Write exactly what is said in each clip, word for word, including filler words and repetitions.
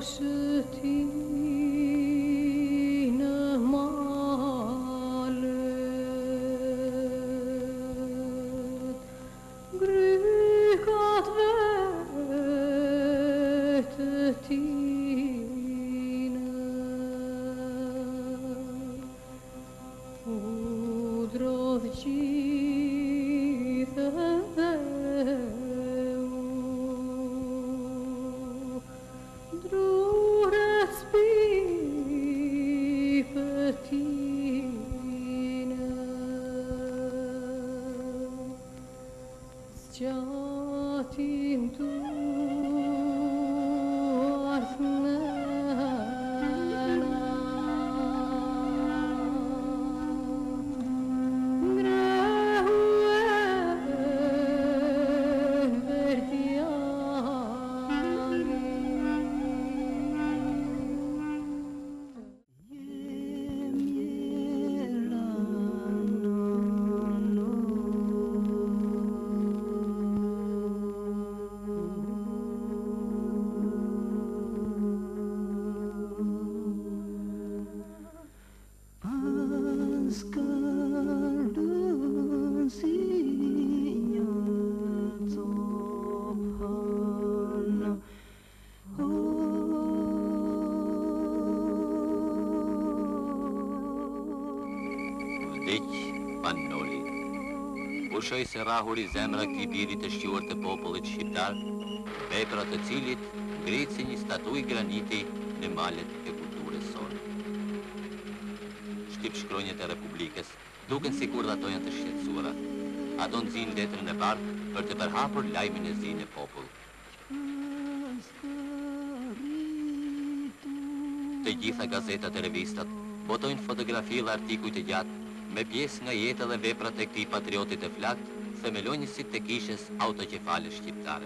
Ushoj se rahuri zemra këtij birit të shquar të popullit shqiptar, vepra të cilit ngrihet si një statuj graniti në malet e kulturës sonë. Shtyp shkronjët e Republikës duken sikur ato janë të shqetësuara. Ato nxin letrën e bardhë për të përhapur lajmin e zi në popull. Të gjitha gazetat e revistat botojnë fotografi dhe artikuj të gjatë me pjesë nga jeta dhe veprat e këtij patriotit të flakt, themelonjësit të kishës autokefale shqiptare.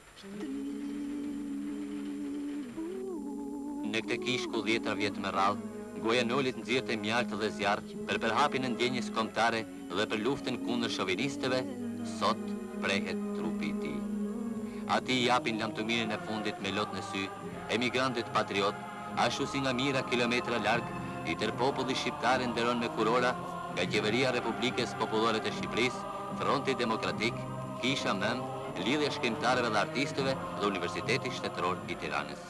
Në këtë kishë ku dhjetra vjetë me radhë, goja Nolit nxirrte mjaltë dhe zjarr për përhapjen e ndjenjes kombëtare dhe për luftën kundër shovinistëve, sot prehet trupi i tij. Ati i japin lamtumirin e fundit me lot në sy, emigrantët patriot, ashtu si nga mira kilometra larg, i tërë populli shqiptar nderon me kurora nga Qeveria Republikës Popullore të Shqipërisë, Fronti Demokratik, Kisha Mend, Lidhja Shkrimtarëve dhe Artistëve dhe Universiteti Shtetëror i Tiranës.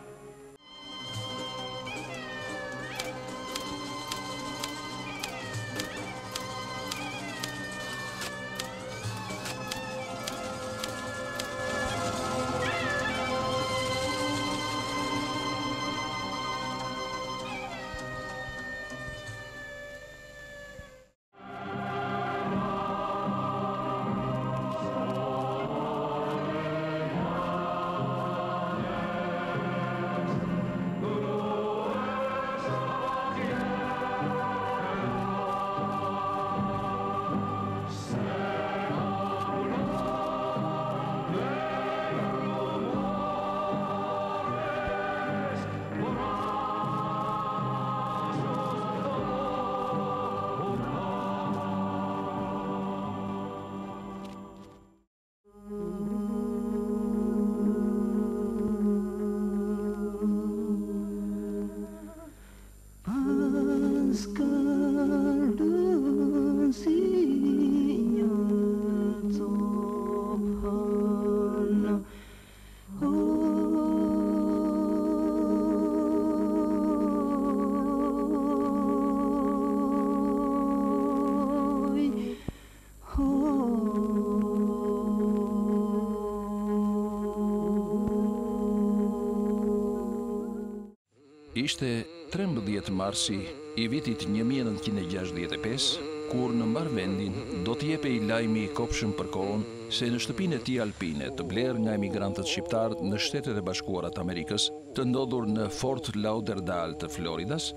Ishte trembëdhjetë marsi i vitit një mijë e nëntëqind e gjashtëdhjetë e pesë, kur në mbar vendin do t'jepej lajmi i kopshëm për kohën se në shtëpinë e tij alpine të blerë nga emigrantët shqiptarë në Shtetet e Bashkuara të Amerikës, të ndodhur në Fort Lauderdale të Floridas,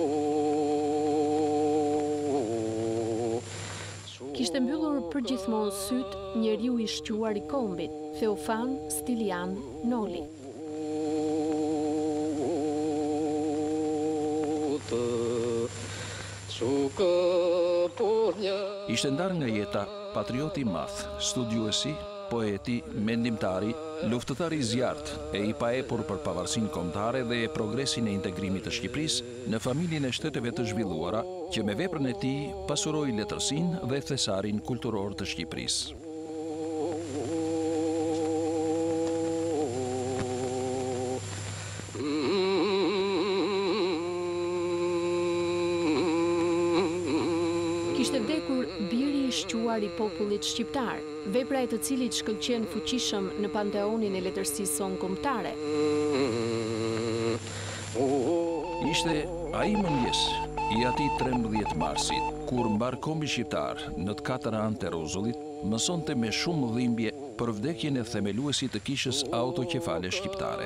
kishte mbyllur përgjithmonë syt njeriu i shquar i kombit, Theofan Stilian Noli. Ishte ndarë nga jeta patrioti i madh, studiuesi, poeti, mendimtari, luftëtari i zjarrt e i paepur për pavarësinë kombëtare dhe progresin e integrimit të Shqipërisë në familjen e shteteve të zhvilluara, që me veprën e tij pasuroi letërsinë dhe thesarin kulturor të Shqipërisë. Kishte vdekur biri i shquar i popullit shqiptar, vepra e të cilit shkëlqen fuqishëm në panteonin e letërsisë son kombëtare. Ishte ai mëngjes i atij trembëdhjetë marsit, kur mbar kombi shqiptar në të katër anë të rruzullit mësonte me shumë dhimbje për vdekjen e themeluesit të kishës autoqefale shqiptare.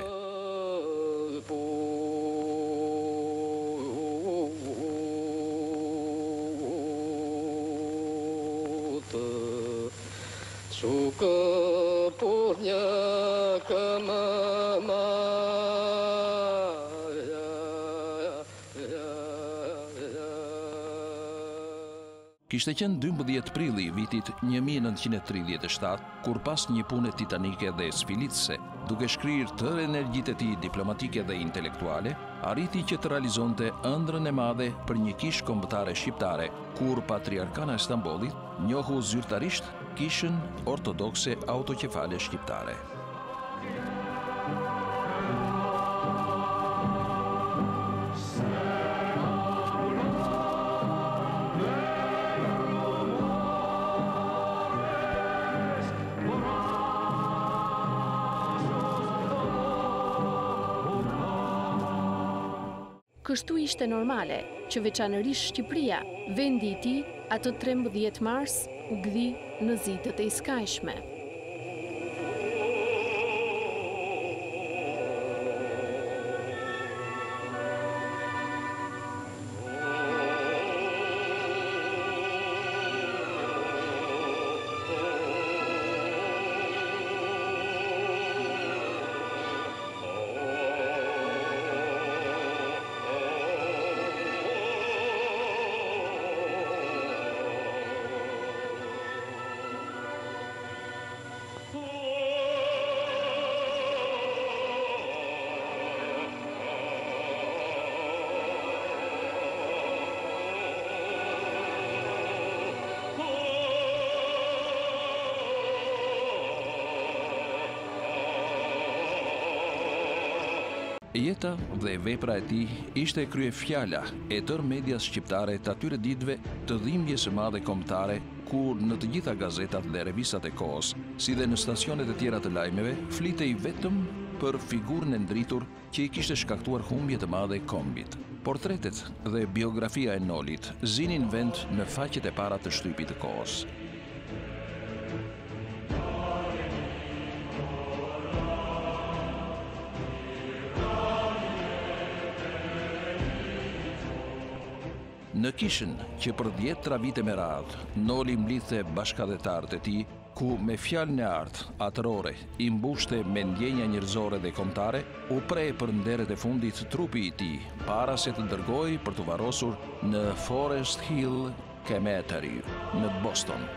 Kishte qenë dymbëdhjetë prilli i vitit një mijë e nëntëqind e tridhjetë e shtatë, kur pas një pune titanike dhe sfilitëse, duke shkrirë tërë energjitë e tij diplomatike dhe intelektuale, arriti që të realizonte ëndrrën e madhe për një kishë kombëtare shqiptare, kur Patriarkana e Stambollit njohu zyrtarisht Kishën Ortodokse Autoqefale Shqiptare. Kështu ishte normale që veçanërisht Shqipëria, vendi i tij, atë trembëdhjetë mars, u gdhi në zitët e iskajshme. Jeta dhe vepra e tij ishte kryefjala e tërë medias shqiptare të atyre ditëve të dhimbjes së madhe kombëtare, kur në të gjitha gazetat dhe revistat e kohës, si dhe në stacionet e tjera të lajmeve, flitej vetëm për figurën e ndritur që i kishte shkaktuar humbje të madhe kombit. Portretet dhe biografia e Nolit zinin vend në faqet e para të shtypit të kohës. Në kishën që për dhjetra vite me radhë, Noli mblidhte bashkëdhetarët e tij, ku me fjalën e artë, atërore, i mbushte me ndjenja njerëzore dhe kombëtare, u prej për nderet e fundit trupi i tij, para se të dërgojë për të varrosur në Forest Hill Cemetery në Boston.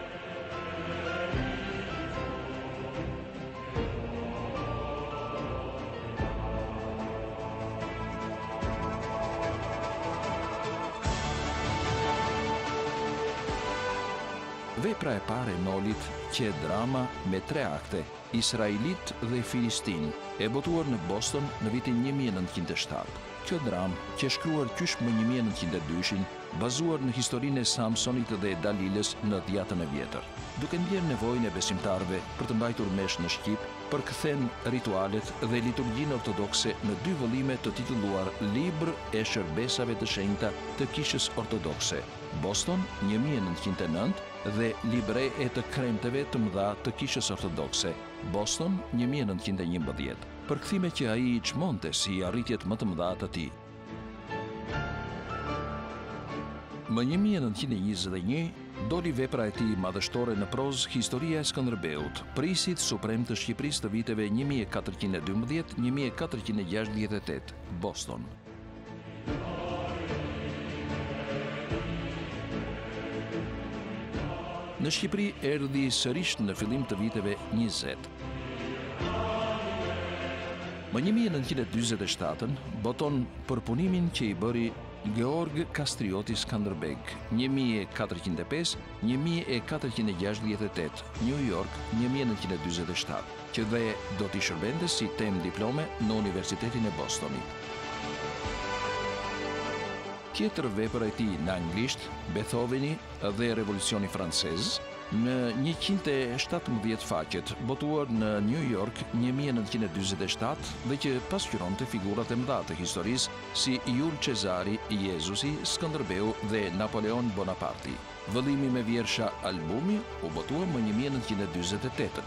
Vepra e parë e Nolit, që e drama me tre akte, Israelit dhe Filistin, e botuar në Boston në vitin një mijë e nëntëqind e shtatë. Kjo dramë, që e shkruar qysh më një mijë e nëntëqind e dyshin, bazuar në historinë e Samsonit dhe Dalilës në Dhjatën e Vjetër, duke ndjerë nevojën e besimtarëve për të mbajtur mesh në Shqip, për kthen ritualet dhe liturgjinë ortodokse në dy vëllime të titulluar Libër e Shërbesave të Shenjta të Kishës Ortodokse, Boston një mijë e nëntëqind e nëntë dhe Libre e të Kremteve të Mëdha të Kishës Ortodokse, Boston një mijë e nëntëqind e njëmbëdhjetë, përkthime që ai i çmonte si arritjet më të mëdha të tij. Më një mijë e nëntëqind e njëzet e një, doli vepra e tij madhështore në prozë Historia e Skënderbeut, prisit suprem të Shqipërisë të viteve një mijë e katërqind e dymbëdhjetë - një mijë e katërqind e gjashtëdhjetë e tetë, Boston. Në Shqipëri erdhi sërish në fillim të viteve njëzet. Më një mijë e nëntëqind e dyzet e shtatë boton për punimin që i bëri Georg Kastrioti Skanderbeg, një mijë e katërqind e pesë - një mijë e katërqind e gjashtëdhjetë e tetë, New York, një mijë e nëntëqind e dyzet e shtatë, që dhe do t'i shërbente si tem diplome në Universitetin e Bostonit. Tjetër vepër e tij në anglisht, Beethoveni dhe Revolucioni Francez, në njëqind e shtatëmbëdhjetë faqet, botuar në New York një mijë e nëntëqind e dyzet e shtatë dhe që pasqyronte figurat e mëdha të historisë si Jul Cezari, Jezusi, Skënderbeu dhe Napoleon Bonaparte. Vëllimi me vjersha albumi u botua më një mijë e nëntëqind e dyzet e tetë.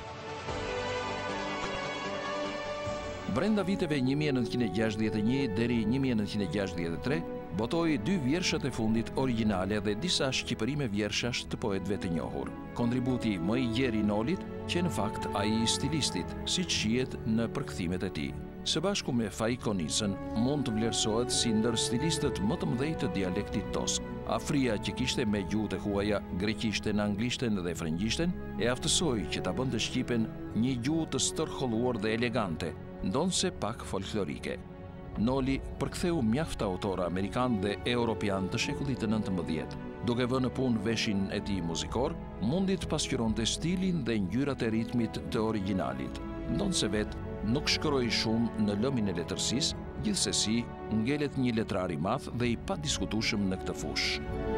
Brenda viteve një mijë e nëntëqind e gjashtëdhjetë e një deri një mijë e nëntëqind e gjashtëdhjetë e tre, botoi dy vjershat e fundit origjinale dhe disa shqipërime vjershash të poetëve të njohur. Kontributi më i gjerë i Nolit, që në fakt ai i stilistit, siç shihet në përkthimet e tij. Së bashku me Faikonisën, mund të vlerësohet si ndër stilistët më të mëdhenj të dialektit tosk. Afria që kishte me gjuhët e huaja, greqishten, anglishten dhe frëngjishten, e aftësoi që ta bënte shqipen një gjuhë të stërholluar dhe elegante, ndonse pak folklorike. Noli përktheu mjaft autorë amerikan dhe europian të shekullit të nëntëmbëdhjetë. Duke vënë në punë veshin e tij muzikor, mundi të pasqyronte stilin dhe ngjyrat e ritmit të originalit. Ndonse vetë nuk shkroi shumë në lëmin e letërsisë, gjithsesi ngelet një letrar i madh dhe i padiskutueshëm në këtë fushë.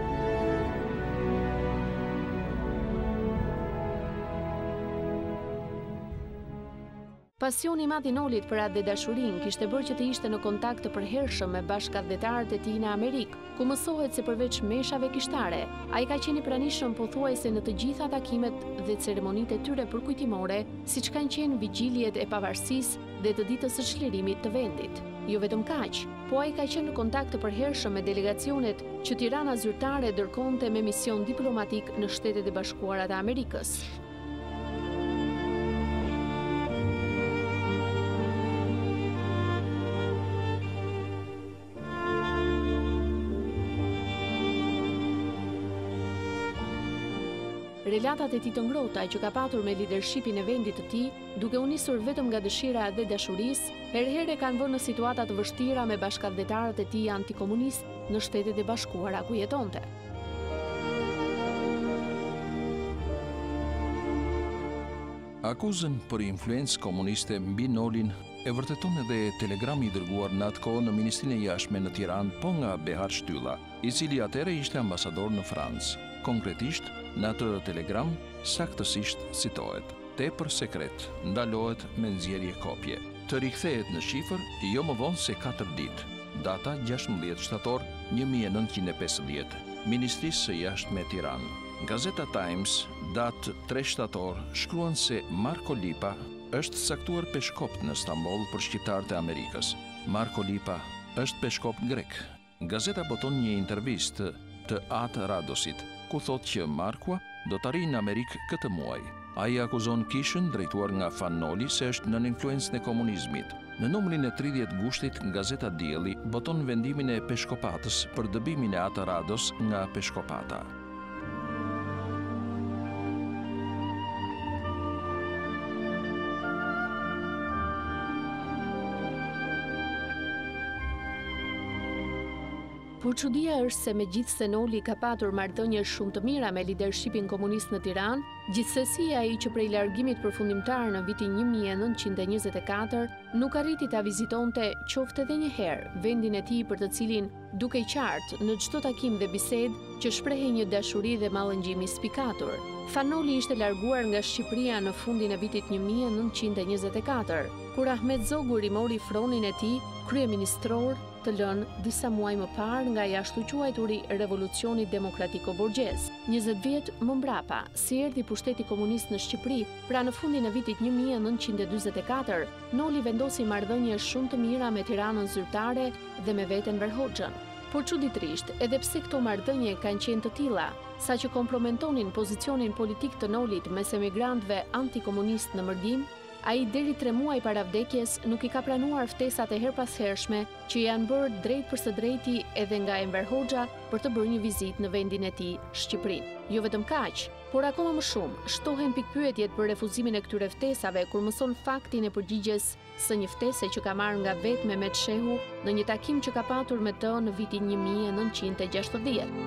Pasioni i madh i Nolit për atë dhe dashurinë kishte bërë që të ishte në kontakt të përhershëm me bashkëdhetarët e tij në Amerikë, ku mësohet se përveç meshave kishtare, ai ka qenë i pranishëm pothuajse në të gjitha takimet dhe ceremonitë e tyre përkujtimore, siç kanë qenë vigjiljet e pavarësisë dhe të ditës së çlirimit të vendit. Jo vetëm kaq, po ai ka qenë në kontakt të përhershëm me delegacionet që Tirana zyrtare dërkonte me mision diplomatik në Shtetet e Bashkuara të Amerikës. Relatat e tij të ngrohta që ka patur me lidershipin e vendit të tij, duke u nisur vetëm nga dëshira dhe dashurisë, herëherë kanë vënë në situata të vështira me bashkëdhetarët e tij antikomunist në Shtetet e Bashkuara ku jetonte. Akuzën për influencë komuniste mbi Nolin e vërteton edhe telegrami i dërguar në atë kohë në Ministrinë e Jashtme në Tiranë po nga Behar Shtylla, i cili atëherë ishte ambasador në Francë. Konkretisht, në atë telegram saktësisht citohet: tepër sekret, ndalohet me nxjerrje kopje. Të rikthehet në shifër jo më vonë se katër ditë. Data gjashtëmbëdhjetë shtator një mijë e nëntëqind e pesëdhjetë, Ministrisë së Jashtme Tiranë. Gazeta Times, datë tre shtator, shkruan se Marko Lipa është caktuar peshkopt në Stamboll për shqiptarët e Amerikës. Marko Lipa është peshkopt grek. Gazeta boton një intervistë të Atë Radosit, ku thot që Markua do të arrijë në Amerikë këtë muaj. Ai akuzon kishën drejtuar nga Fan Noli se është nën influencën e komunizmit. Në numrin e tridhjetë gushtit, Gazeta Dielli boton vendimin e peshkopatës për dëbimin e Atë Rados nga peshkopata. Por çudia është se megjithse Noli ka patur marrëdhënie shumë të mira me lidershipin komunist në Tiranë, gjithsesi ai që prej largimit përfundimtar në vitin një mijë e nëntëqind e njëzet e katër nuk arriti ta vizitonte qoftë edhe një herë vendin e tij për të cilin dukej qartë në çdo takim dhe bisedë që shprehej një dashuri dhe mallëngjim i spikatur. Fan Noli ishte larguar nga Shqipëria në fundin e vitit një mijë e nëntëqind e njëzet e katër, kur Ahmet Zogur i mori fronin e tij kryeministror, të lënë disa muaj më parë nga jashtu quajturi Revolucioni Demokratiko-Borgjez. njëzet vjet më mbrapa, si erdhi pushteti komunist në Shqipëri, pra në fundin e vitit një mijë e nëntëqind e dyzet e katër, Noli vendosi marrëdhënie shumë të mira me Tiranën zyrtare dhe me veten Verhoxhën. Por çuditërisht, edhe pse këto marrëdhënie kanë qenë të tilla, saqë kompromentonin pozicionin politik të Nolit mes emigrantëve antikomunist në Mërgim, ai deri tre muaj para vdekjes nuk i ka pranuar ftesat e herpashershme që janë bërë drejt për së drejti edhe nga Enver Hoxha për të bërë një vizitë në vendin e tij, Shqipërinë. Jo vetëm kaq, Por akoma më shumë, shtohen pikpyetjet për refuzimin e këtyre ftesave kur mëson faktin e përgjigjes së një ftese që ka marrë nga vetë Mehmet Shehu në një takim që ka patur me të në vitin një mijë e nëntëqind e gjashtëdhjetë.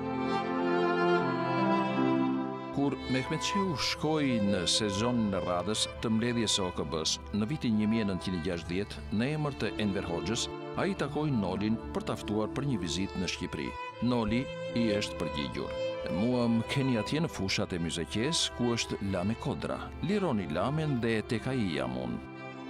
Kur Mehmet Shehu shkoi në sezonin e radhës të mbledhjes së O K B-s në vitin një mijë e nëntëqind e gjashtëdhjetë në emër të Enver Hoxhës, ai takoi Nolin për ta ftuar për një vizitë në Shqipëri. Noli i është përgjigjur. Mua më keni atje në fushat e Myzeqes, ku është Lame Kodra. Lironi Lamen dhe tek ai jam unë.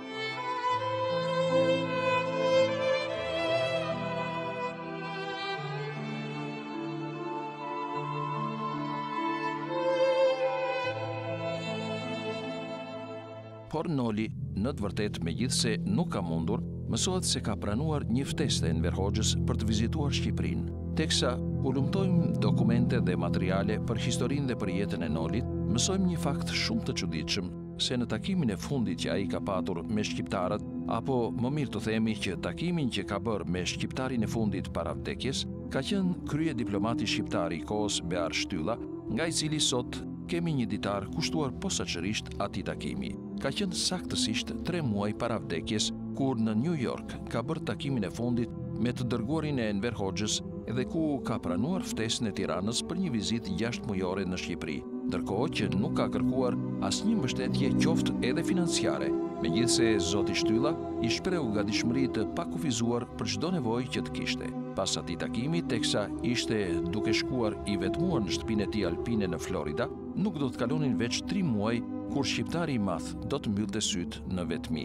Por Noli, në të vërtet megjithse nuk ka mundur, mësohet se ka pranuar një ftesë të Enver Hoxhës për të vizituar Shqipërinë. Teksa u lumtojmë dokumente dhe materiale për historinë dhe për jetën e Nolit, mësojmë një fakt shumë të çuditshëm, se në takimin e fundit që ai ka patur me shqiptarët, apo më mirë të themi që takimin që ka bërë me shqiptarin e fundit para vdekjes, ka qenë krye diplomati shqiptar i kohës Bear Shtylla, nga i cili sot kemi një ditar kushtuar posaçërisht atij takimi. Ka qenë saktësisht tre muaj para vdekjes, kur në New York ka bërë takimin e fundit me të dërguarin e Enver Hoxhës, edhe ku ka pranuar ftesën e Tiranës për një vizitë gjashtë mujore në Shqipëri, ndërkohë që nuk ka kërkuar asnjë mbështetje qoftë edhe financiare, megjithse zoti Shtylla i shprehu gatishmëri të pakufizuar për çdo nevojë që të kishte. Pas atij takimi, teksa ishte duke shkuar i vetmuar në shtëpinë e tij alpine në Florida, nuk do të kalonin veç tri muaj kur shqiptari i madh do të mbyllte syt në vetmi.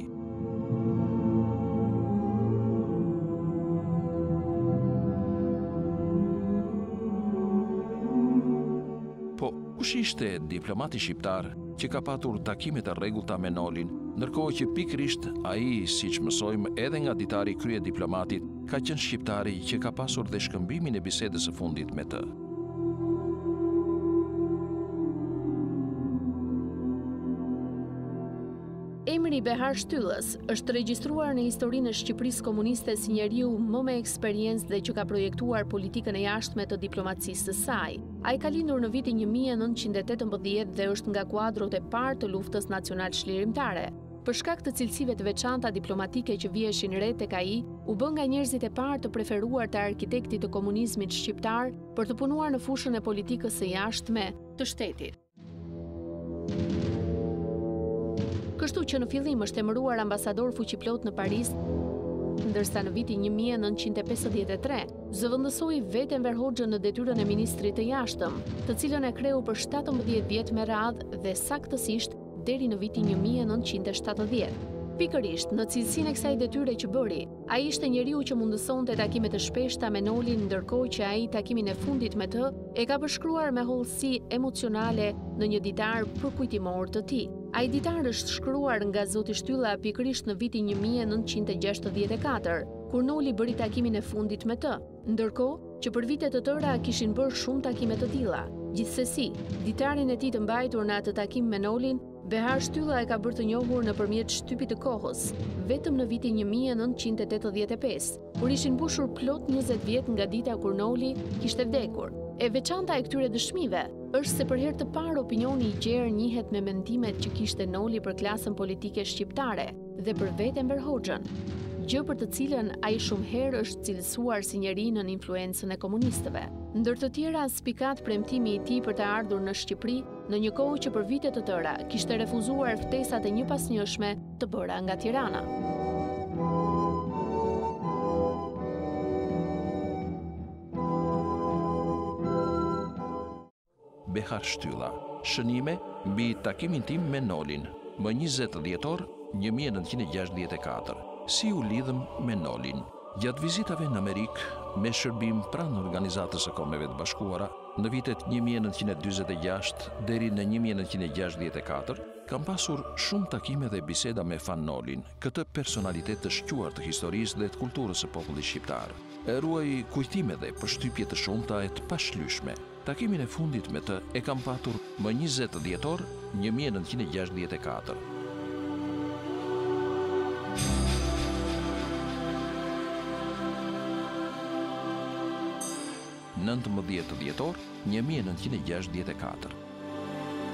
Kush ishte diplomati shqiptar që ka patur takime të rregullta me Nolin, ndërkohë që pikërisht ai, siç mësojmë edhe nga ditari krye diplomatit, ka qenë shqiptari që ka pasur dhe shkëmbimin e bisedës së fundit me të. Emri Behar Shtyllës është regjistruar në historinë e Shqipërisë komuniste si njeriu më me eksperiencë dhe që ka projektuar politikën e jashtme të diplomacisë së saj. Ai ka lindur në vitin një mijë e nëntëqind e tetëmbëdhjetë dhe është nga kuadrot e parë të luftës nacional çlirimtare. Për shkak të cilësive të veçanta diplomatike që viheshin re tek ai, u bë nga njerëzit e parë të preferuar të arkitektit të komunizmit shqiptar për të punuar në fushën e politikës së jashtme të shtetit. Kështu që në fillim është emëruar ambasador fuqiplot në Paris, ndërsa në vitin një mijë e nëntëqind e pesëdhjetë e tre zëvendësoi vetë Enver Hoxhën në detyrën e ministrit të jashtëm, të cilën e kreu për shtatëmbëdhjetë vjet me radhë dhe saktësisht deri në vitin një mijë e nëntëqind e shtatëdhjetë. Pikërisht, në cilësinë e kësaj detyre që bëri, ai ishte njeriu që mundësonte takime të shpeshta me Nolin, ndërkohë që ai takimin e fundit me të e ka përshkruar me hollësi emocionale në një ditar përkujtimor të tij. Ai ditar është shkruar nga zoti Shtylla pikërisht në vitin një mijë e nëntëqind e gjashtëdhjetë e katër, kur Noli bëri takimin e fundit me të, ndërkohë që për vite të tëra kishin bërë shumë takime të tilla. Gjithsesi, ditarin e tij të mbajtur në atë takim me Nolin, Behar Shtylla e ka bërë të njohur nëpërmjet shtypit të kohës, vetëm në vitin një mijë e nëntëqind e tetëdhjetë e pesë, kur ishin mbushur plot njëzet vjet nga dita kur Noli kishte vdekur. E veçanta e këtyre dëshmive është se për herë të parë opinioni i gjerë njihet me mendimet që kishte Noli për klasën politike shqiptare dhe për vetë Enver Hoxhën, gjë për të cilën ai shumë herë është cilësuar si njeri nën influencën e komunistëve. Ndër të tjera, spikat premtimi i tij për të ardhur në Shqipëri në një kohë që për vite të tëra kishte refuzuar ftesat e njëpasnjëshme të bëra nga Tirana. Behar Shtylla, shënime mbi takimin tim me Nolin, më njëzet dhjetor një mijë e nëntëqind e gjashtëdhjetë e katër. Si u lidhëm me Nolin? Gjatë vizitave në Amerikë, me shërbim pranë Organizatës së Kombeve të Bashkuara, në vitet një mijë e nëntëqind e dyzet e gjashtë deri në një mijë e nëntëqind e gjashtëdhjetë e katër, kam pasur shumë takime dhe biseda me Fan Nolin, këtë personalitet të shquar të historisë dhe të kulturës së popullit shqiptar. E ruaj kujtime dhe përshtypje të shumta e të pashlyeshme. Takimin e fundit me të e kam patur më njëzet dhjetor një mijë e nëntëqind e gjashtëdhjetë e katër. nëntëmbëdhjetë dhjetor një mijë e nëntëqind e gjashtëdhjetë e katër.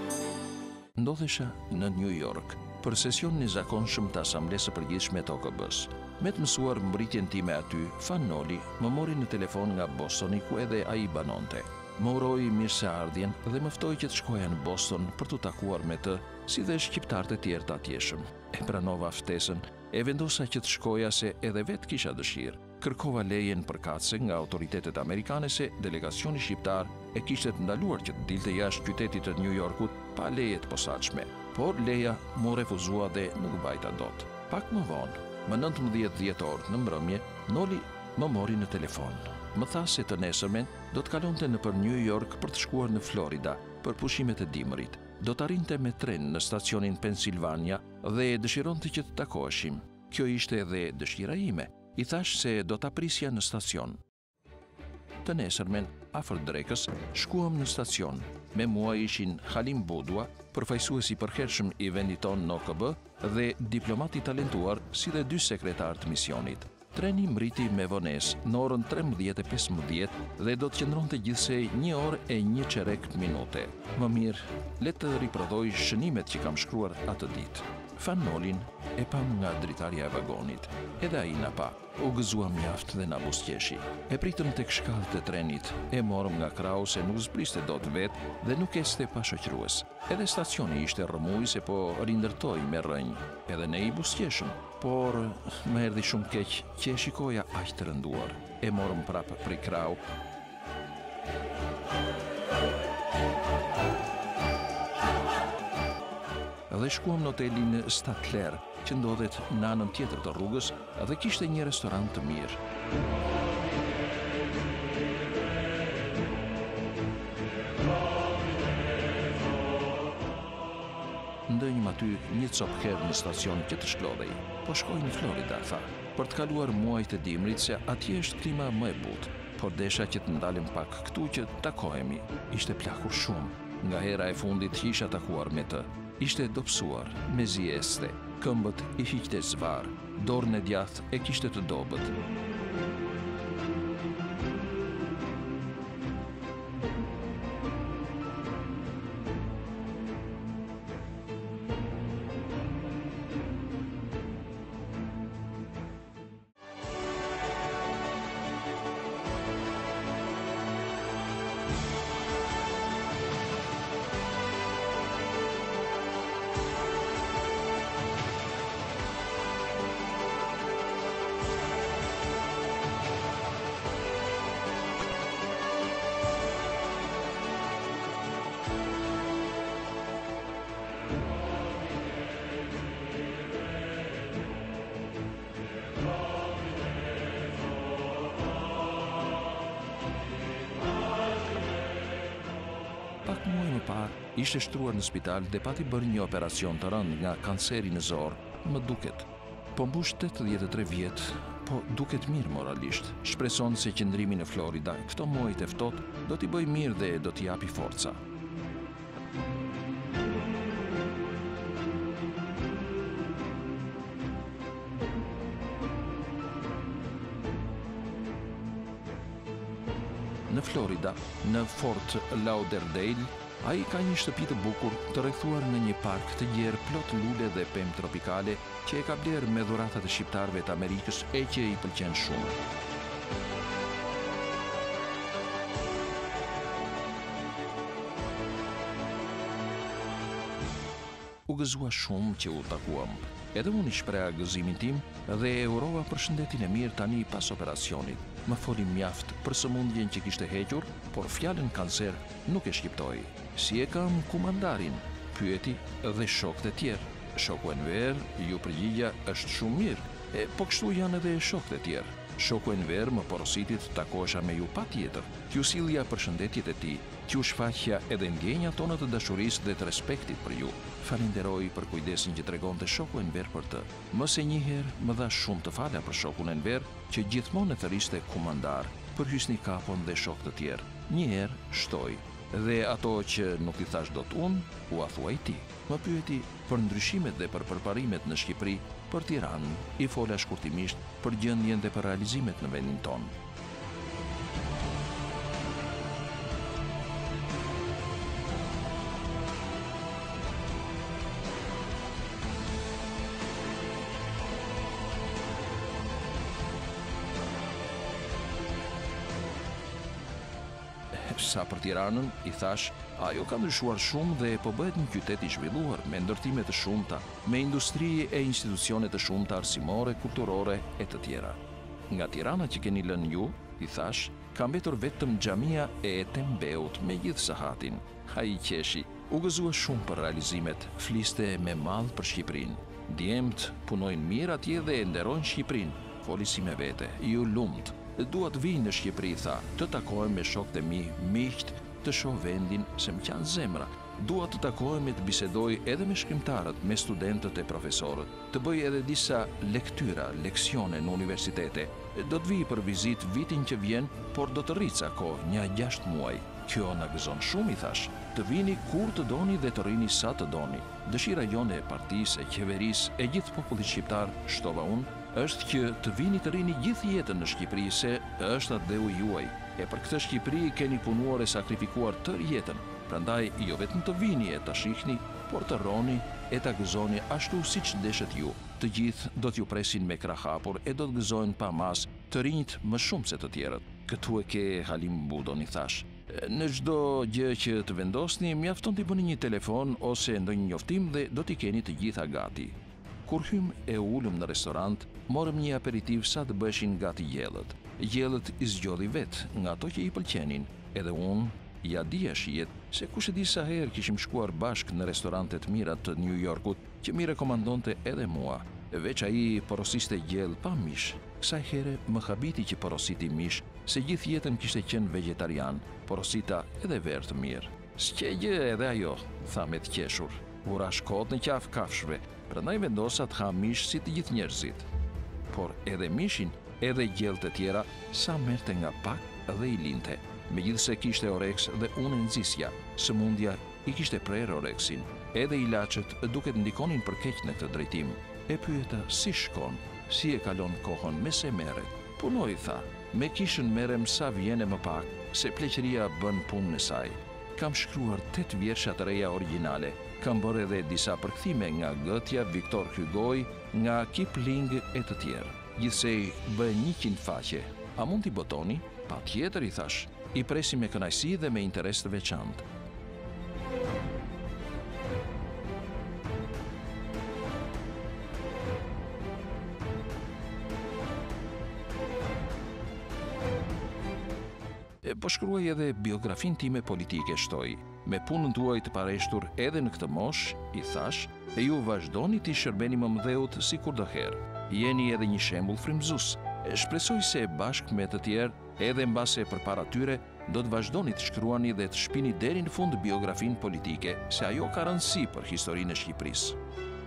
ndodhesha në New York për sesionin e zakonshëm të Asamblesë së Përgjithshme të O K B-s. Me të mësuar mbritjen time aty, Fannoli më mori në telefon nga Bostoni ku edhe ai banonte. Më uroi mirëseardhjen dhe më ftoi që të shkoja në Boston për të takuar me të, si dhe shqiptarët e tjerë të atjeshëm. E pranova ftesën, e vendosa që të shkoja se edhe vetë kisha dëshirë. Kërkova lejen përkatëse nga autoritetet amerikane se delegacioni shqiptar e kishte të ndaluar që të dilte jashtë qytetit të New Yorkut pa leje të posaçme. Por leja mu refuzua dhe nuk vajta dot. Pak më vonë, më nëntëmbëdhjetë dhjetor në mbrëmje, Noli më mori në telefon. Më tha se të nesërmen do të kalonte nëpër New York për të shkuar në Florida për pushimet e dimrit. Do të arrinte me tren në stacionin Pennsylvania dhe dëshironte që të takoheshim. Kjo ishte edhe dëshira ime. I thash se do të prisja në stacion. Të nesërmen, afër drekës, shkuam në stacion. Me mua ishin Halim Budua, përfaqësuesi i përhershëm i vendit tonë në O K B dhe diplomati talentuar si dhe dy sekretar të misionit. Treni mbriti me vonesë në orën trembëdhjetë e pesëmbëdhjetë dhe do të qëndronte gjithsej një orë e një çerek minute. Më mirë, le të riprodhoj shënimet që kam shkruar atë ditë. Fannolin e pam nga dritarja e vagonit. Edhe ai na pa. U gëzua mjaft dhe na buzëqeshi. E pritëm tek shkallët e trenit. E morëm nga krau se nuk zbriste dot vetë dhe nuk este pa shoqërues. Edhe stacioni ishte rrëmuj se po rindërtoi me rrënjë. Edhe ne i buzëqeshëm. Por më erdhi shumë keq që e shikoja aq të rënduar. E morëm prapë prej krau. Dhe shkuam në hotelin Statler, që ndodhet në anën tjetër të rrugës dhe kishte një restorant të mirë. Ndënjëm aty një copë herë në stacion që të shklodhej. Po shkoj në Florida, tha, për të kaluar muajt e dimrit se atje është klima më e butë. Por desha që të ndalim pak këtu që takohemi. Ishte plakur shumë. Nga hera e fundit që isha takuar me të. Ishte dobësuar, me zieste, këmbët i hiqte zvar, dorën e djathtë e kishte të dobët. Pak muaj më parë, ishte shtruar në spital dhe pati bërë një operacion të rënd nga kanceri në zor, më duket. Po mbush tetëdhjetë e tre vjet, po duket mirë moralisht. Shpreson se qëndrimi në Florida, këto muajt e ftohtë, do t'i bëj mirë dhe do t'i japi forca. Në Florida, në Fort Lauderdale, ai ka një shtëpi të bukur të rrethuar në një park të gjerë plot lule dhe pemë tropikale që e ka bler me dhuratat e shqiptarëve të Amerikës e që i pëlqen shumë. U gëzua shumë që u takuam. Edhe unë i shpreha gëzimin tim dhe e urova përshëndetjen e mirë tani pas operacionit. Më foli mjaft për sëmundjen që kishte hequr, por fjalën kancer nuk e shqiptoi. Si e kam kumandarin? Pyeti dhe shokët e tjerë. Shoku Enver, ju përgjigja është shumë mirë, e po kështu janë edhe shokët e tjerë. Shoku Enver më porositi të takohesha me ju patjetër. T'ju sillja përshëndetjet e tij, t'ju shfaqja edhe ndjenjat tona të dashurisë dhe të respektit për ju. Falenderoj për kujdesin që tregonte shoku Enver për të. Më së një herë më dha shumë të fala për shokun Enver, që gjithmonë e thëriste kumandar, për Hysni Kapon dhe shokë të tjerë. Një herë shtoi, dhe ato që nuk i thash dot unë, u a thuaj ti. Më pyeti për ndryshimet dhe për përparimet në Shqipëri, për Tiranë, i fola shkurtimisht për gjendjen dhe për realizimet në vendin tonë. sa për Tiranën, i thash, ajo ka ndryshuar shumë dhe po bëhet një qytet i zhvilluar me ndërtime të shumta, me industri e institucione të shumta arsimore, kulturore e të tjera. Nga Tirana që keni lënë ju, i thash, ka mbetur vetëm xhamia e Tembeut me gjithë sahatin. Ai qeshi, u gëzua shumë për realizimet, fliste me madh për Shqipërinë. Djemt punojnë mirë atje dhe e nderojnë Shqipërinë. Foli si me vete, ju lumt. Dua të vinë në Shqipëri, tha, të takohem me shokët e mi, miqt, të shoh vendin se më qanë zemra. Dua të takohem e të bisedoj edhe me shkrimtarët, me studentët e profesorët, të bëj edhe disa lektyra, leksione në universitete. Do të vi për vizit vitin që vjen, por do të rrica kohë, një gjashtë muaj. Kjo na gëzon shumë, i thash, të vini kur të doni dhe të rrini sa të doni. Dëshira jone e partisë, e qeverisë, e gjithë popullit shqiptar, shtova unë, është që të vini të rini gjithë jetën në Shqipëri, se është atë dheu juaj. E për këtë Shqipëri keni punuar e sakrifikuar tërë jetën. Prandaj jo vetëm të vini e ta shihni, por të rroni e ta gëzoni ashtu siç deshet ju. Të gjithë do t'ju presin me krah hapur e do të gëzojnë pa mas, të rinjt më shumë se të tjerët. Këtu e ke Halim Budon, i thash. Në çdo gjë që të vendosni, mjafton t'i bëni një telefon ose ndonjë njoftim dhe do t'i keni të gjitha gati. Kur hym e ulëm në restorant, morëm një aperitiv sa të bëshin gati gjellët. Gjellët i zgjodhi vetë nga ato që i pëlqenin, edhe unë ja dija shijet se kush e di sa herë kishim shkuar bashkë në restorante të mira të New Yorkut që mi rekomandonte edhe mua. Veç ai porosiste gjellë pa mish. Kësaj here më habiti që porositi mish, se gjithë jetën kishte qenë vegetarian, porosita edhe verë të mirë. S'qegjë edhe ajo, tha me të qeshur. Ura shkot në qafë kafshve, prandaj vendosa të ha mish si të gjithë njerëzit. Por edhe mishin, edhe gjellët e tjera, sa merte nga pak dhe i linte. Megjithse kishte oreks dhe unë nxisja, sëmundja i kishte prerë oreksin. Edhe ilaçet duket ndikonin për keq në këtë drejtim. E pyeta si shkon, si e kalon kohën, me se merret. Punoj, tha, me kishën merrem sa vjene më pak, se pleqëria bën punën e saj. Kam shkruar tetë vjersha të reja origjinale. Kam bërë edhe disa përkthime nga Goethe, Victor Hugo, nga Kipling e të tjerë. Gjithsej bë njëqind faqe. A mund t'i botoni? Pa tjetër, i thash. I presi me kënaqësi dhe me interes të veçantë. Po shkruaj edhe biografin time politike, shtoj. Me punën tuaj të pareshtur edhe në këtë mosh, i thash, e ju vazhdoni t'i shërbeni më mdheut si kur do herë. Jeni edhe një shembull frymëzues. Shpresoj se bashkë me të tjerë, edhe mbase përpara tyre, do të vazhdoni të shkruani dhe të shpini deri në fund biografin politike, se ajo ka rëndësi për historinë e Shqipërisë.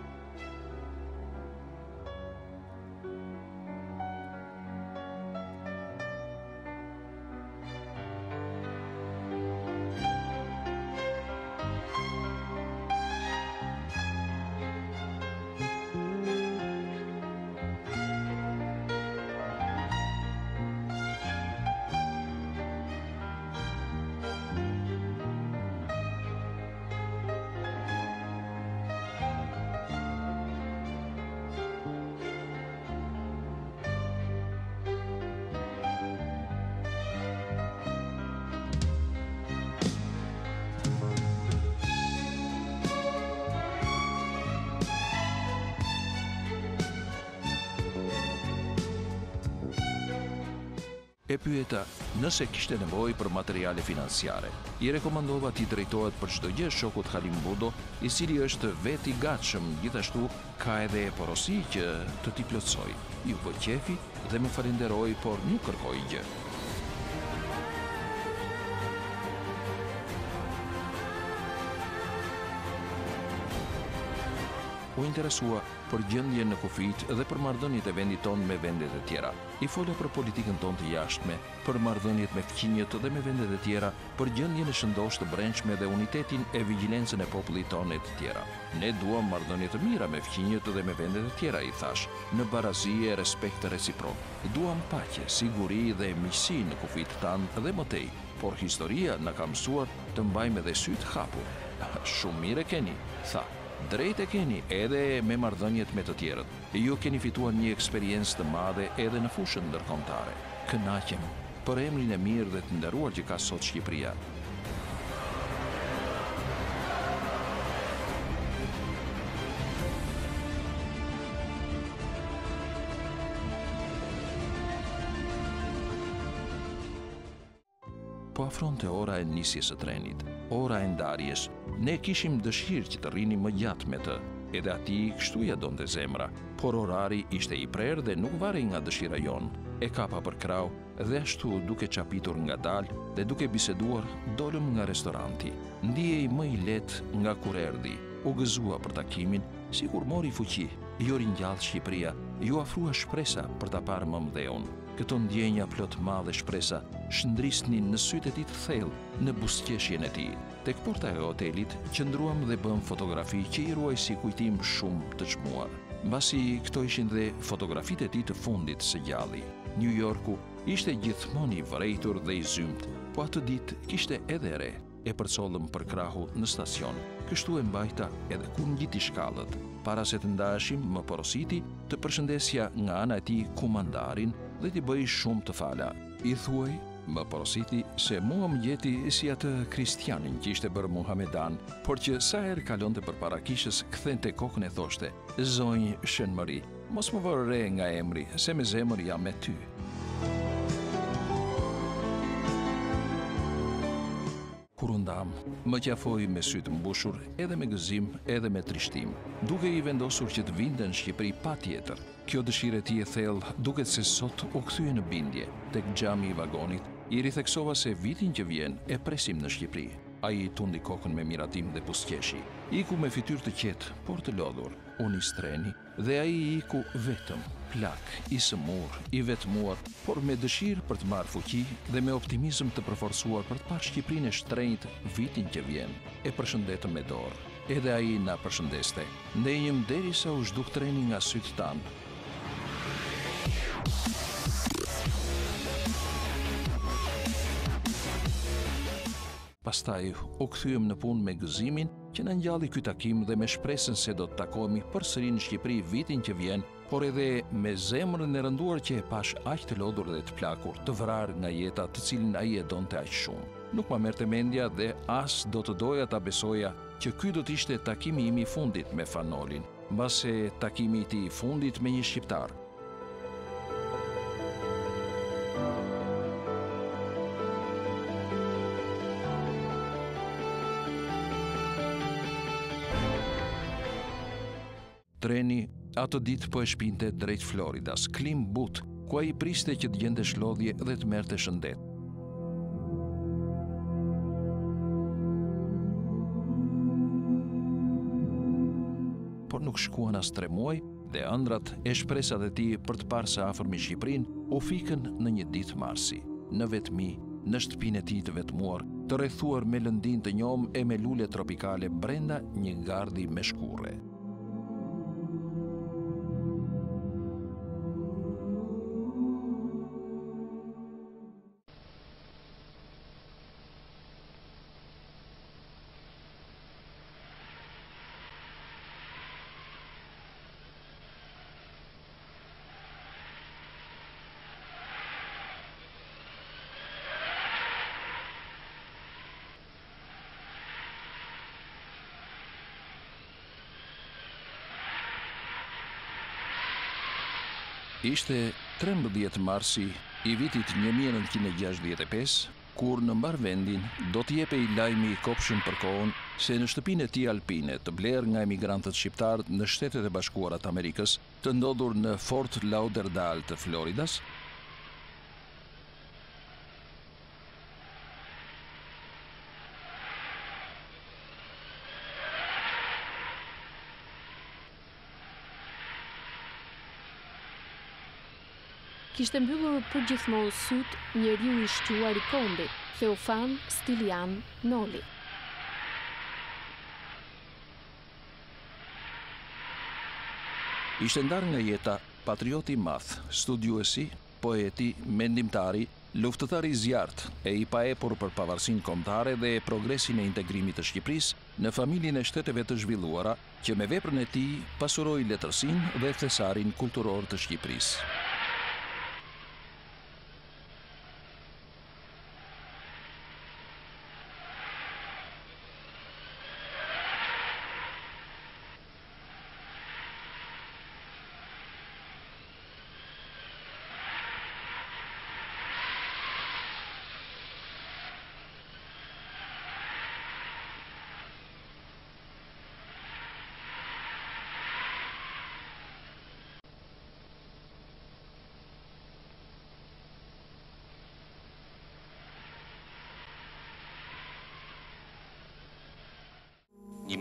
E pyeta nëse kishte nevojë për materiale financiare. I rekomandova t'i drejtohet për çdo gjë shokut Halim Budo, i cili është vetë i gatshëm, gjithashtu ka edhe porosi që të t'i plotësoj. Ju bë qefi dhe më falenderoi, por nuk kërkoi gjë. U interesua për gjendjen në kufit dhe për marrëdhëniet e vendit tonë me vendet e tjera. I fola për politikën tonë të jashtme, për marrëdhëniet me fqinjet dhe me vendet e tjera, për gjendjen e shëndosh të brendshme dhe unitetin e vigjilencën e popullit tonë e të tjera. Ne duam marrëdhënie të mira me fqinjet dhe me vendet e tjera, i thash, në barazi e respekt reciprok. Duam paqe, siguri dhe miqësi në kufit tanë dhe mëtej, por historia na ka mësuar të mbajmë edhe sytë hapur. Shumë mire keni, tha. Drejt e keni edhe me marrëdhëniet me të tjerët. Ju keni fituar një eksperiencë të madhe edhe në fushën ndërkombëtare. Kënaqem për emrin e mirë dhe të nderuar që ka sot Shqipëria. Po afronte ora e nisjes së trenit, ora e ndarjes. Ne kishim dëshirë që të rrinim më gjatë me të, edhe ati kështu ja donte zemra, por orari ishte i prerë dhe nuk varri nga dëshira jonë. E kapa për krau dhe ashtu duke qapitur nga dalë dhe duke biseduar, dolëm nga restoranti. Ndihej më i lehtë nga kur erdhi, u gëzua për takimin, sikur mori fuqi, ju ringjall Shqipëria, ju afrua shpresa për ta parë më mdheun. Këto ndjenja plot madhe shpresa shndrisnin në sytë e tij të thellë në buzëqeshjen e tij. Tek porta e hotelit qëndruam dhe bëm fotografi që i ruaj si kujtim shumë të çmuar. Mbasi këto ishin dhe fotografitë e tij të fundit së gjalli. New Yorku ishte gjithmonë i vërejtur dhe i zymt, po atë ditë kishte edhe re. E përcollëm për krahu në stacion. Kështu e mbajta edhe kur ngjiti shkallët. Para se të ndaheshim, më porositi të përshëndesja nga ana e tij kumandarin dhe t'i bëj shumë të fala. I thuaj, më porositi, se mua më gjeti si atë kristianin që ishte bërë Muhamedan, por që sa herë kalonte përpara kishës, kthente kokën e thoshte: "Zonjë Shënmëri, mos më vër re nga emri, se me zemër jam me ty." Kur u ndam, më qafoi me sytë mbushur, edhe me gëzim, edhe me trishtim, duke i vendosur që të vinte në Shqipëri patjetër. Kjo dëshirë e tij e thellë duket se sot u kthye në bindje. Tek xhami i vagonit, i ritheksova se vitin që vjen e presim në Shqipëri. Ai i tundi kokën me miratim dhe buzëqeshi. Iku me fytyrë të qetë, por të lodhur. Unë i streni dhe ai iku vetëm, plak, i sëmur, i vetmuar, por me dëshirë për të marrë fuqi dhe me optimizëm të përforcuar për të parë Shqipërinë e shtrenjtë vitin që vjen. E përshëndetëm me dorë. Edhe ai na përshëndeste. Ndenjëm derisa u zhduk treni nga sytë tanë. Pastaj u kthyem në punë me gëzimin që na ngjalli ky takim dhe me shpresën se do të takohemi përsëri në Shqipëri vitin që vjen, por edhe me zemrën e rënduar që e pash aq të lodhur dhe të plakur, të vrarë nga jeta të cilin ai e donte aq shumë. Nuk ma merrte mendja dhe as do të doja ta besoja që ky do të ishte takimi im i fundit me Fanolin, mbase takimi i tij i fundit me një shqiptar. Treni atë ditë po e shpinte drejt Floridas, klim but, ku ai priste që të gjente shlodhje dhe të merrte shëndet. Por nuk shkuan as tre muaj dhe ëndrat e shpresat e tij për të parë së afërmi Shqipërinë u fikën në një ditë marsi. Në vetmi, në shtëpinë e tij të vetmuar, të rrethuar me lëndin të njom e me lule tropikale brenda një gardi me shkurre. Ishte trembëdhjetë marsi i vitit një mijë e nëntëqind e gjashtëdhjetë e pesë, kur në mbar vendin do t'jepej lajmi i kopshëm për kohën se në shtëpinë e tij alpine të blerë nga emigrantët shqiptar në Shtetet e Bashkuara të Amerikës, të ndodhur në Fort Lauderdale të Floridas, kishte mbyllur përgjithmonë syt njeriu i shquar i kombit, Theofan Stilian Noli. Ishte ndarë nga jeta patrioti i madh, studiuesi, poeti, mendimtari, luftëtari i zjarrt, e i paepur për pavarësinë kombëtare dhe progresin e integrimit të Shqipërisë në familjen e shteteve të zhvilluara, që me veprën e tij pasuroi letërsinë dhe thesarin kulturor të Shqipërisë.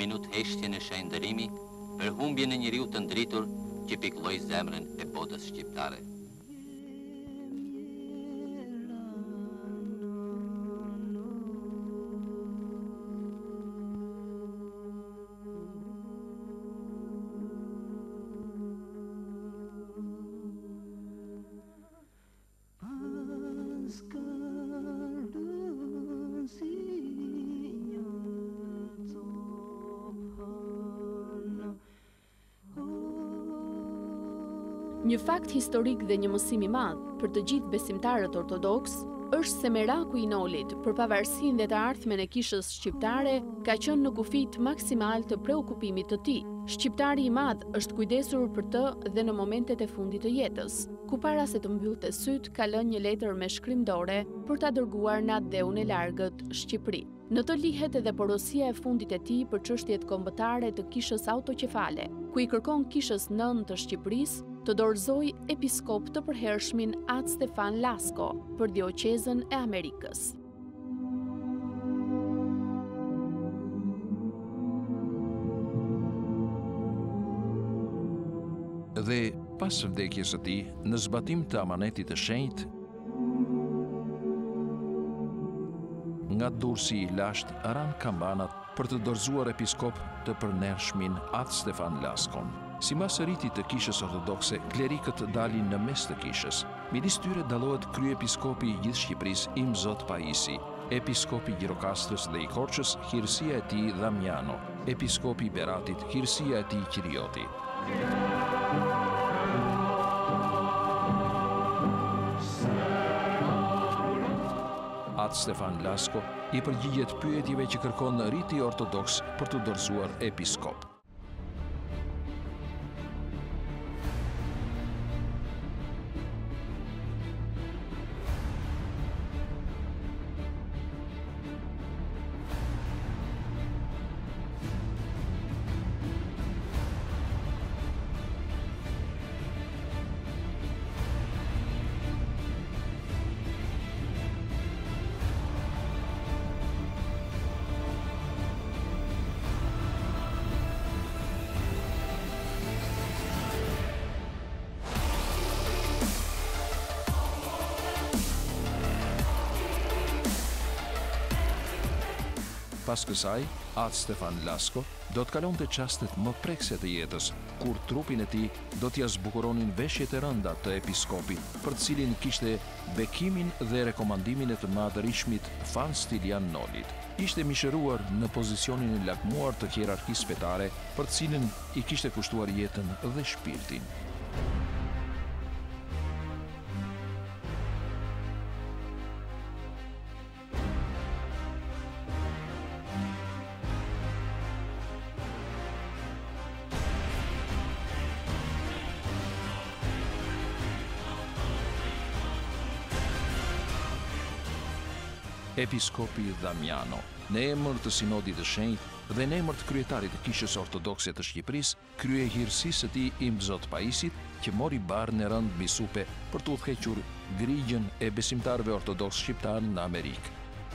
minutë heshtje në shenjëdërimi për humbjen e njeriu të ndritur që pikëlloi zemrën e botës shqiptare. Një fakt historik dhe një mësim i madh për të gjithë besimtarët ortodoks është se meraku i Nolit, për pavarësinë dhe të ardhmen e kishës shqiptare, ka qenë në kufit maksimal të preokupimit të tij. Shqiptari i madh është kujdesur për të dhe në momentet e fundit të jetës, ku para se të mbyllte syt ka lënë një letër me shkrim dore për ta dërguar në atë dheun e largët Shqipëri. Në të lihet edhe porosia e fundit e tij për çështjet kombëtare të kishës autoqefale, ku i kërkon kishës nënt të Shqipërisë të dorëzoj episkop të përhershmin Atë Stefan Lasko për dioqezën e Amerikës. Dhe pas vdekjes së tij, në zbatim të amanetit të shenjtë, nga dursi i lasht ran kambanat për të dorëzuar episkop të përhershmin Atë Stefan Laskon. Sipas rritit të kishës ortodokse, klerikët dalin në mes të kishës. Midis tyre dallohet kryepiskopi i gjithë Shqipërisë Im Zot Paisi, episkopi i Gjirokastrës dhe i Korçës, hirësia e tij Damiano, episkopi i Beratit, hirësia e tij Qirioti. Atë Stefan Lasko i përgjigjet pyetjeve që kërkon riti ortodoks për të dorëzuar episkop. Pas kësaj, Atë Stefan Lasko do të kalonte çastet më prekse të jetës, kur trupin e tij do t'ia zbukuronin veshjet e rënda të episkopit, për të cilin kishte bekimin dhe rekomandimin e të madhërishmit Fan Stilian Nolit. Ishte mishëruar në pozicionin e lakmuar të hierarkisë fetare, për të cilin i kishte kushtuar jetën dhe shpirtin. Episkopi Damiano, në emër të Sinodit të Shenjtë dhe në emër të kryetarit të Kishës Ortodokse të Shqipërisë, krye hirësisë së tij Im Zot Paisit, që mori barën e rënd mbi supe për të udhëhequr grigjen e besimtarëve ortodoks shqiptar në Amerikë.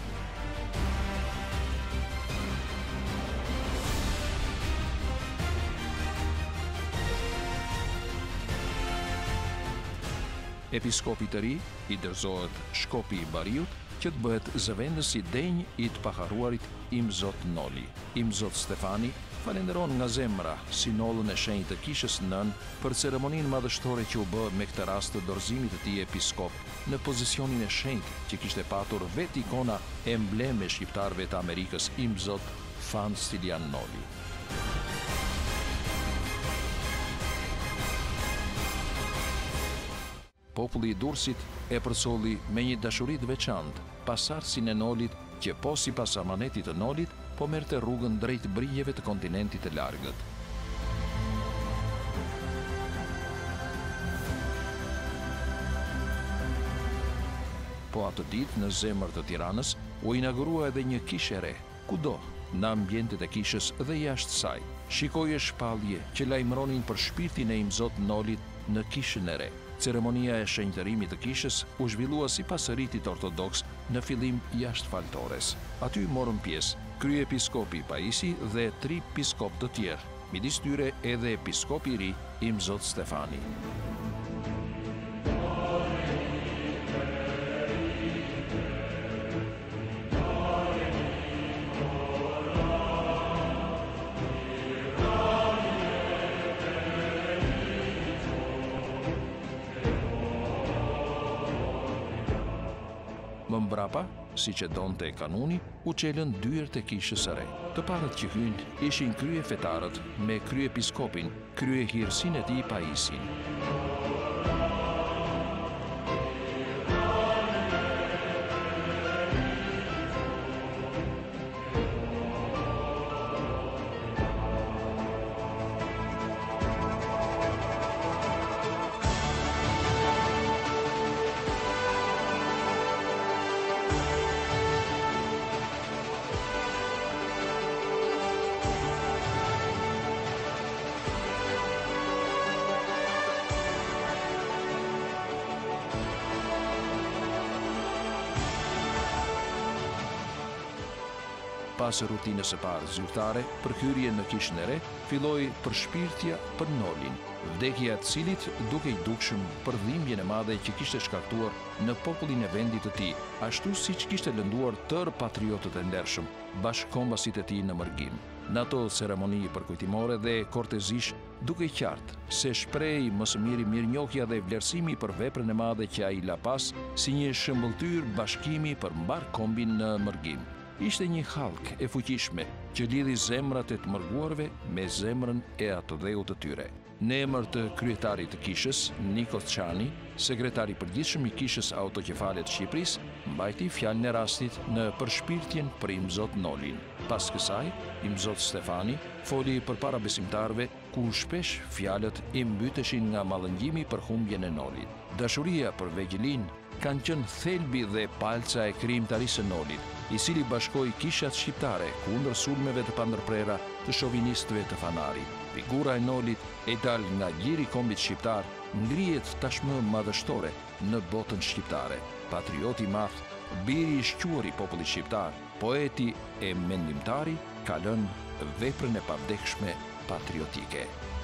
Episkopi të ri i dorëzohet Shkopi i Bariut, që të bëhet zëvendës i denj i të paharruarit Im Zot Noli. Im Zot Stefani falenderon nga zemra sinollën e shenjtë të kishës nën për ceremoninë madhështore që u bë me këtë rast të dorëzimit të tij episkop në pozicionin e shenjtë që kishte patur vetë ikona embleme shqiptarëve të Amerikës Im Zot Fan Stilian Noli. Populli i Durrësit e përcolli me një dashuri të veçantë pasardhësinë e Nolit, që po sipas amanetit të Nolit, po merrte rrugën drejt brigjeve të kontinentit të largët. Po atë ditë në zemër të Tiranës u inaugurua edhe një kishë e re, kudo në ambientet e kishës dhe jashtë saj. Shikoje shpallje që lajmëronin për shpirtin e Im Zot Nolit në kishën e re. Ceremonia e shenjtërimit të kishës u zhvillua sipas ritit ortodoks në fillim jashtë faltores. Aty morën pjesë kryepiskopi Paisi dhe tri piskop të tjerë, midis tyre edhe episkopi i ri Imzot Stefani. Më mbrapa, si që donte kanuni, u qelën dyert e kishës së re. Të parët që hynë ishin krye fetarët me krye episkopin, krye hirësin e tij Paisin. Pas rutinës së parë zyrtare, për hyrjen në kishën e re, filloi përshpirtja për Nolin, vdekja e cilit duke i dukshëm për dhimbjen e madhe që kishte shkaktuar në popullin e vendit të tij, ashtu siç kishte lënduar tërë patriotët e ndershëm, bashkëkombasit e tij në mërgim. Në ato ceremoni përkujtimore dhe kortezisht, duke qartë se shprehej më së miri mirënjohja dhe vlerësimi për veprën e madhe që ai la pas si një shëmbulltyr bashkimi për mbar kombin në mërgim. Ishte një hallk e fuqishme që lidhi zemrat e të mërguarve me zemrën e atë dheut të tyre. Në emër të kryetarit të kishës, Nikos Çani, sekretari i përgjithshëm i kishës autokefale të Shqipërisë, mbajti fjalën e rastit në përshpirtjen për Imzot Nolin. Pas kësaj, Imzot Stefani foli përpara besimtarëve, ku shpesh fjalët i mbyteshin nga mallëngjimi për humbjen e Nolit. Dashuria për Vegjilin kanë qenë thelbi dhe palca e krijimtarisë së Nolit, i cili bashkoi kishat shqiptare kundër sulmeve të pandërprera të shovinistëve të Fanarit. Figura e Nolit e dal nga gjiri i kombit shqiptar, ngrihet tashmë madhështore në botën shqiptare. Patrioti i madh, biri i shquar i popullit shqiptar, poeti e mendimtari, ka lënë veprën e pavdekshme patriotike.